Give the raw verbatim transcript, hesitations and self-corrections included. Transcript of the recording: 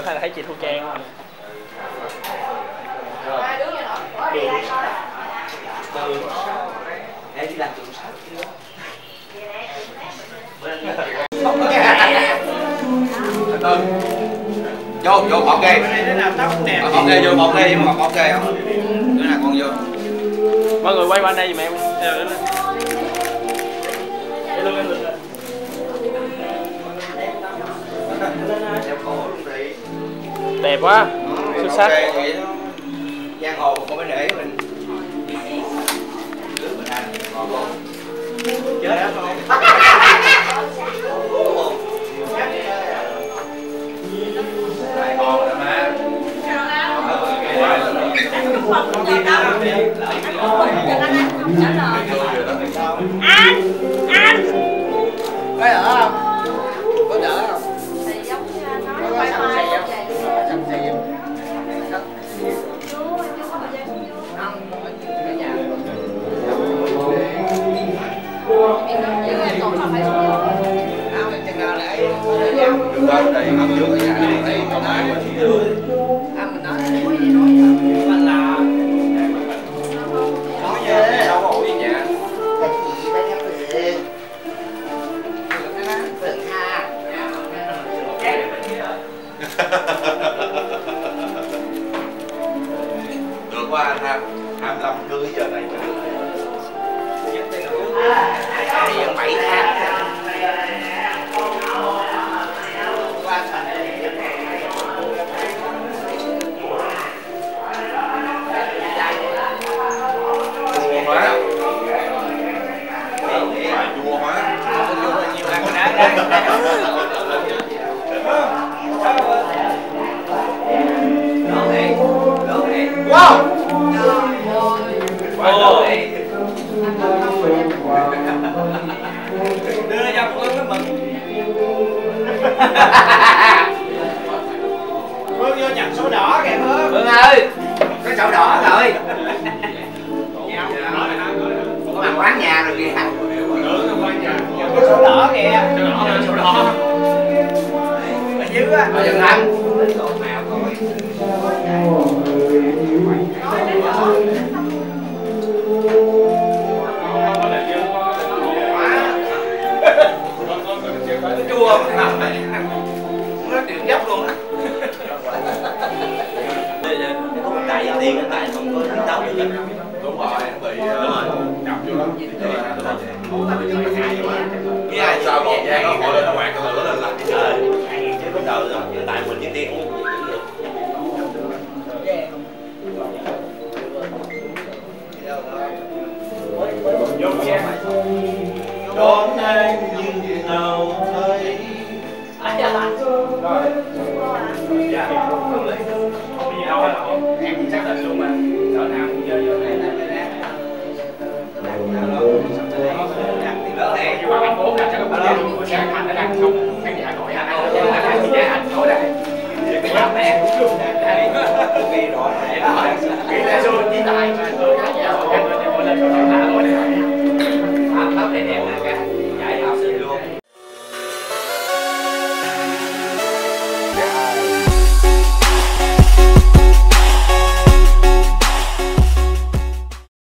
hay là thấy chị Thu Trang không? Em đi làm trụ sách vô vô bọc kê bọc kê vô bọc kê nhưng mà bọc kê không nữa là con vô mọi người quay qua đây giùm em đẹp quá xuất sắc giang hồ không phải để mình chết đó không lại con rồi má anh anh có đỡ không có đỡ không thì giống như anh nói có sầm xì không sầm xì không còn phải xuống Được đó, đây ăn trước ở nhà đây còn ai mà chỉ đưa ăn mình nói anh là nói gì đâu có ủi gì nhà cái gì phải theo tiền tiền tha được quá anh ha hai mươi lăm cưới giờ này mới được hiện bảy tháng wow đưa ra một cái mừng Phương vô nhận sổ đỏ kìa Phương Phương ơi cái sổ đỏ rồi có mặt quán nhà rồi kìa cái sổ đỏ kìa sổ đỏ ở dưới á ở dần anh chua nó điều dốc luôn á tại tiền tại không có chiến đấu được đúng rồi bị nhập vô lắm cái ai sao một giang nó gọi là quạt cái lửa lên là chứ bắt đầu rồi tại mình với tiền cũng vô nghe đón anh như nào thấy rồi dạ không lý không gì đâu em xác định luôn mà cỡ nào cũng chơi vô này lỡ hè nhưng mà anh bốn là chắc là lớn của sáng thành nó đang không khán giả gọi anh anh anh giá anh nói đây cái giáp này cũng luôn nè vì rõ ràng nghĩ là xưa chỉ tài mà tôi khán giả gọi anh lên cho thả nói này anh tóc này đẹp nè